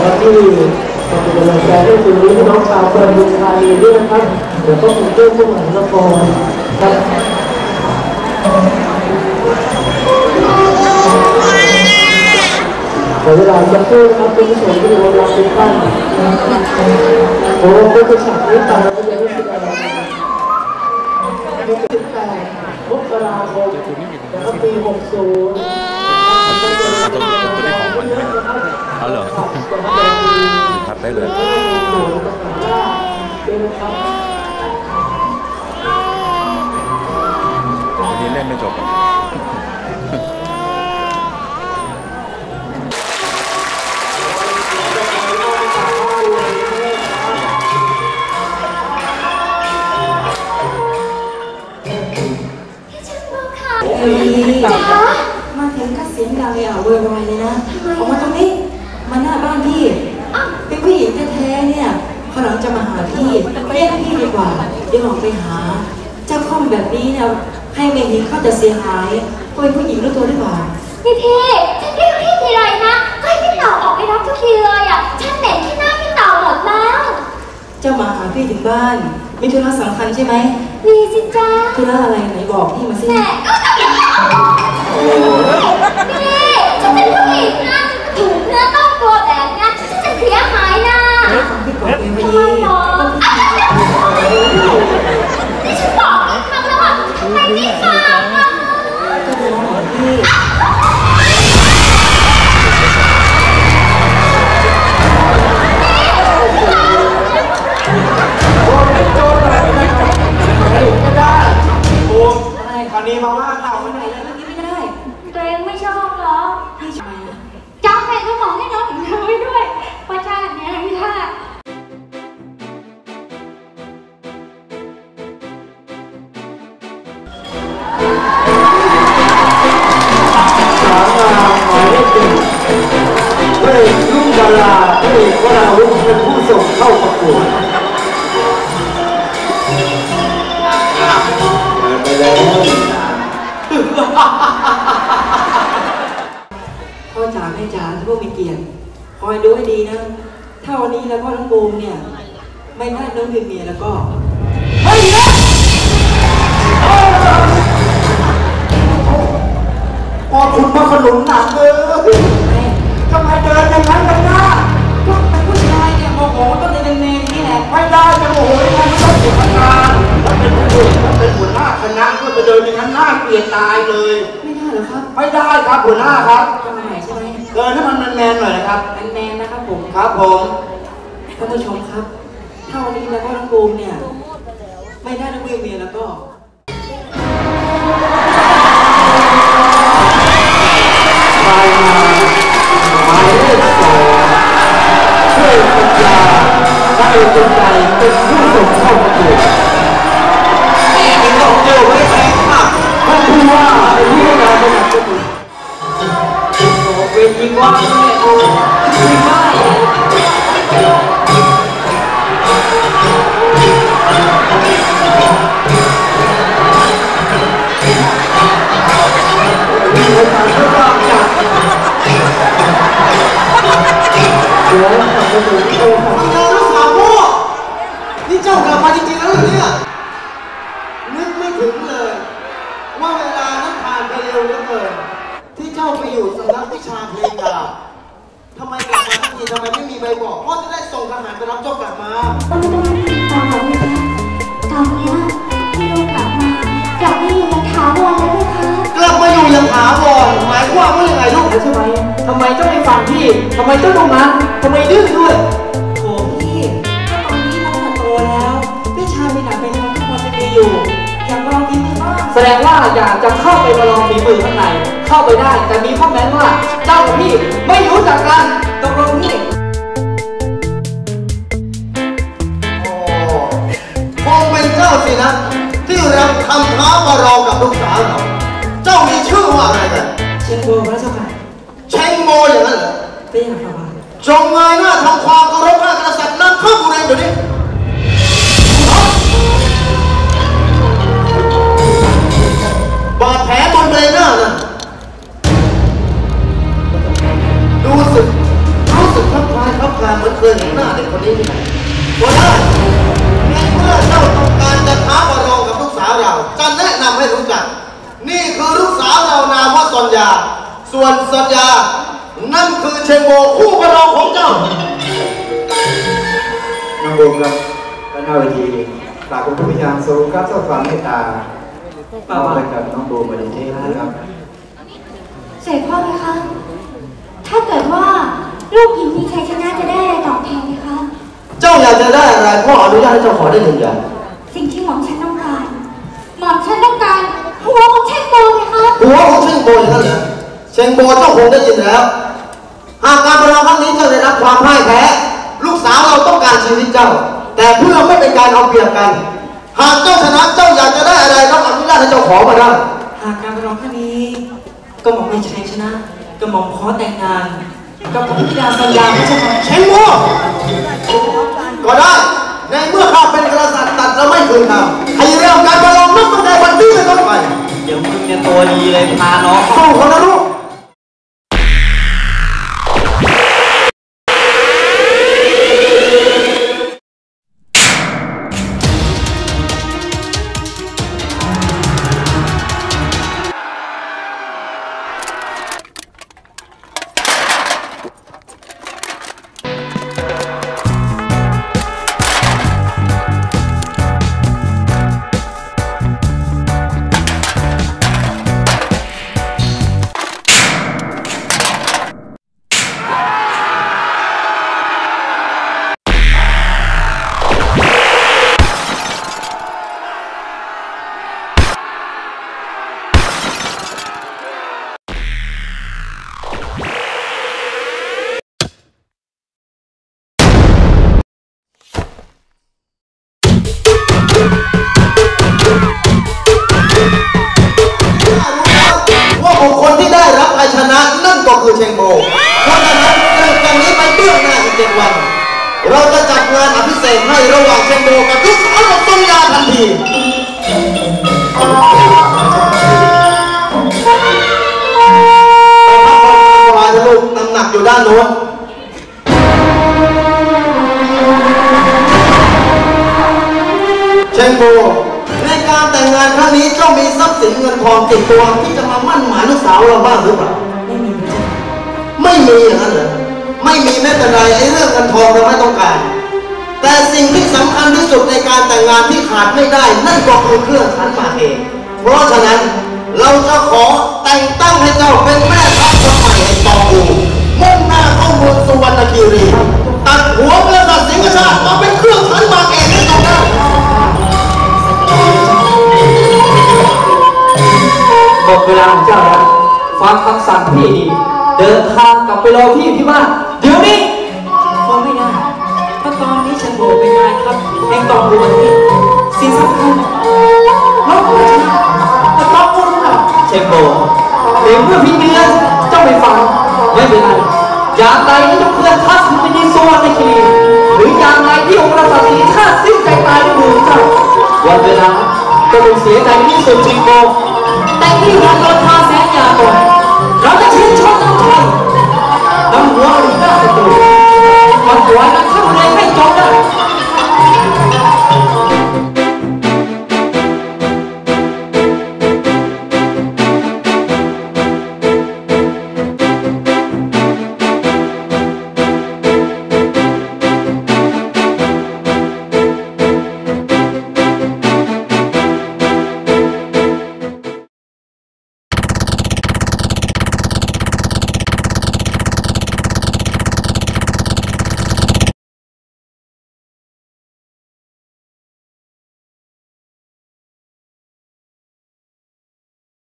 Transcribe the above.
นะครับที่มาเป็นกำลังใจให้คุณพี่น้องชาวประทุมธานีด้วยนะครับเดี๋ยวต้องเป็นเรื่องพวกหลังละครครับขอเวลาสักครู่นะครับคุณผู้ชมที่เรารักทุกท่านโอ้ก็จะฉากนี้ตามเราจะได้แสดง18 มกราคมนะครับปี 60 ตัวนี้ของมันเอาเหรอครับได้เลยวันนี้เล่นไม่จบมาถึงก็เสียงดังเลยเวอร์วายเลยนะออกมาตรงนี้มาหน้าบ้านพี่เป็นผู้หญิงแท้ๆเนี่ยเขาหลังจะมาหาพี่เรียกพี่ดีกว่าเดี๋ยวลองไปหาเจ้าข้องแบบนี้เนี่ยให้เมย์เขาจะเสียหายก็เป็นผู้หญิงรู้ตัวหรือเปล่าพี่ฉันเรียกพี่ทีไรนะก็ให้พี่เต่าออกไปรับทุกทีเลยอ่ะฉันเหม็นที่หน้าพี่เต่าหมดแล้วเจ้ามาหาพี่ถึงบ้านมีธุระสำคัญใช่ไหมมีสิจ้าธุระอะไรไหนบอกพี่มาสิแม่ก็จะพี่ฉันเป็นผู้หญิงนะถูกเนื้อต้องตัวแบบนี้ฉันจะเสียหายนะพี่บอกเองไปดีฉันบอกทำแล้วอ่ะทำไมไม่ฟังอ่ะก็เป็นน้องของพี่อันนี้มาว่าเต่าไม่ได้แล้วเมื่อกี้ไม่ได้ตัวเองไม่ชอบเหรอพี่ชายนะจำเป็นก็บอกให้น้องถึงเธอไว้ด้วยว่าชาตินี้ไม่ได้สาวงามหมายเลข 1พระเอกรุ่งดาราพระเอกวราวุธเป็นผู้ส่งเข้าประกวดไปแล้วพ่อจ๋าแม่จ๋าพวกมีเกียรติคอยดูให้ดีนะถ้าวันนี้แล้วพ่อน้องบูมเนี่ยไม่ได้น้องเป็นเมียแล้วก็เฮ้ยนะพอคุณมาขนุนหนักเลยทำไมเดินอย่างนั้นกันนะก็เป็นผู้ชายเนี่ยโมโหต้องในเนรนี่แหละไม่ได้จะโมโหยังไงไม่ต้องเสียอาการแล้วเป็นหัวหน้าคณะก็จะเดินอย่างนั้นหน้าเกลียดตายเลยไม่ได้หรอครับไม่ได้ครับหัวหน้าครับทำไมใช่ไหมเดินให้มันแมนๆหน่อยนะครับแมนๆนะครับผมครับผมท่านผู้ชมครับถ้าวันนี้แล้วก็น้องบูมเนี่ยไม่ได้น้องเมียแล้วก็ชายมาหมายเลข 2ช่วยปัญญาได้จนใจเป็นผู้ส่งเข้าประกวดเป็นต้องเจอไว้แข่งขันท่านผู้ว่าเป็นผู้งานระดับประกวดเป็นยิงว่าเนี่ยโอ้ยิงว่าลูกสาวพ่อนี่เจ้ากลับมาจริงๆแล้วเหรอเนี่ยนึกไม่ถึงเลยว่าเวลานั้นผ่านไปเร็วเหลือเกินที่เจ้าไปอยู่สำนักวิชาเพลงดาบทำไมกลับมาทันทีทำไมไม่มีใบบอกพ่อจะได้ส่งทหารไปรับเจ้ากลับมาตอนนี้พี่ลูกกลับมาอยู่ยังถาวรแล้วด้วยค่ะกลับมาอยู่ยังถาวรหมายความว่ายังไงลูกใช่ไหมทำไมเจ้าไม่ฟังพี่ทำไมเจ้าต้องนั้นทำไมดื้อด้วยโอ้พี่ถ้าตอนนี้น้องโตแล้ววิชามีหนักเป็นทุกคนจะมีอยู่อยากลองฝีมือบ้างแสดงว่าอยากจะเข้าไปประลองฝีมือข้างในเข้าไปได้แต่มีข้อแม้ว่าเจ้ากับพี่ไม่รู้จักกันตกลงพี่คงเป็นเจ้าสินะที่รับคำท้ามาลองกับลูกสาวเราเจ้ามีชื่อว่าอะไรกันเชียงโบพระเจ้าค่ะเชงโมอย่างนั้นเหรอเป็นอย่างไรบ้างจงเงยหน้าทำความเคารพพระกษัตริย์นั้นเข้าบุรีเดี๋ยวนี้บาดแผลบนใบหน้าน่ะรู้สึกคลับคล้ายคลับคลามาเหมือนเคยเห็นหน้าเด็กคนนี้ที่ไหนก็ได้ในเมื่อเจ้าต้องการจะท้าประลองกับลูกสาวเราจะแนะนำให้รู้จักนี่คือลูกสาวเรานามว่าสัญญาส่วนสัญญานั่นคือเชงโมคู่ประลองของเจ้าน้องบูมครับด้านหน้าเวทีฝากคุณผู้ชมสูงครับเจ้าความเมตตาป้าไปกับน้องบูมมาดีที่นะครับเสด็จพ่อไหมคะถ้าเกิดว่าลูกหญิงมีชัยชนะจะได้อะไรตอบแทนไหมคะเจ้าอยากจะได้อะไรพ่ออนุญาตให้เจ้าขอได้หนึ่งอย่างสิ่งที่หม่อมฉันต้องการหม่อมฉันต้องการหัวของเชงโบไหมคะหัวของเชงโบอย่างนั้นเหรอเชงโบเจ้าคงได้ยินแล้วหากการประลองครั้งนี้เจ้าได้รับความพ่ายแพ้ลูกสาวเราต้องการชีวิตเจ้าแต่เพื่อไม่เป็นการเอาเปรียบกันหากเจ้าชนะเจ้าอยากจะได้อะไรต้องอนุญาตให้เจ้าขอมาได้หากการประลองครั้งนี้กระหม่อมไม่ชัยชนะกระหม่อมขอแต่งงานกับพระธิดาสัญญาไม่ใช่ครับเชงโบก็ได้ในเมื่อข้าเป็นกษัตริย์ตัดแล้วไม่คืนคำให้เริ่มการประลองนับตั้งแต่วันนี้เป็นต้นไปเดี๋ยวมึงเนี่ยตัวดีเลยพาน้องสู้คนละลูกบุคคลที่ได้รับชัยชนะนั่นก็คือเชงโบเพราะฉะนั้นจากนี้ไปเบื้องหน้าอีก7 วันเราจะจัดงานอภิเษกให้ระหว่างเชงโบกับลูกสาวของสัญญาทันทีไปพักผ่อนสบายนะลูกน้ำหนักอยู่ด้านโน้นเชงโบในการแต่งงานครั้งนี้เจ้ามีทรัพย์สินเงินทองติดตัวที่จะมามั่นหมายลูกสาวเราบ้างหรือเปล่าไม่มีอย่างนั้นเหรอไม่มีไม่เป็นไรไอ้เรื่องเงินทองเราไม่ต้องการแต่สิ่งที่สำคัญที่สุดในการแต่งงานที่ขาดไม่ได้นั่นก็คือเครื่องขันหมากเองเพราะฉะนั้นเราจะขอแต่งตั้งให้เจ้าเป็นแม่ทัพคนใหม่แห่งตองอูมุ่งหน้าเข้าเมืองสุวรรณคีรีตัดหัวกษัตริย์สิงห์ชาติมาเป็นเครื่องขันหมากเองให้เราได้หมดเวลาของเจ้าแล้วฟังคำสั่งพี่ดีเดินทางกลับไปรอพี่ที่บ้านเดี๋ยวนี้ฟังไม่ได้เพราะตอนนี้เชงโบเป็นนายครับแห่งตองอูนี่สิ่งสำคัญรบกวนชนะแต่ตองอูหรอเชงโบเดี๋ยวเมื่อพี่เนื้อเจ้าไม่ฟังไม่เป็นไรอย่างไรที่ต้องเคลื่อนทัพไปในสุวรรณคีรีหรืออย่างไรที่องค์กษัตริย์ศรีข้าสิ้นใจตายในมือเจ้าวันเวลาก็ต้องเสียใจที่สุดเชงโบแต่ที่เราโดนทาแสนยาก่อน